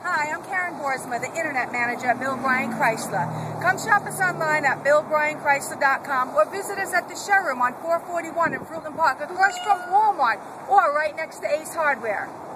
Hi, I'm Boersma, the Internet Manager at Bryan Chrysler. Come shop us online at BillBryanChrysler.com or visit us at the showroom on 441 in Fruitland Park, across from Walmart or right next to Ace Hardware.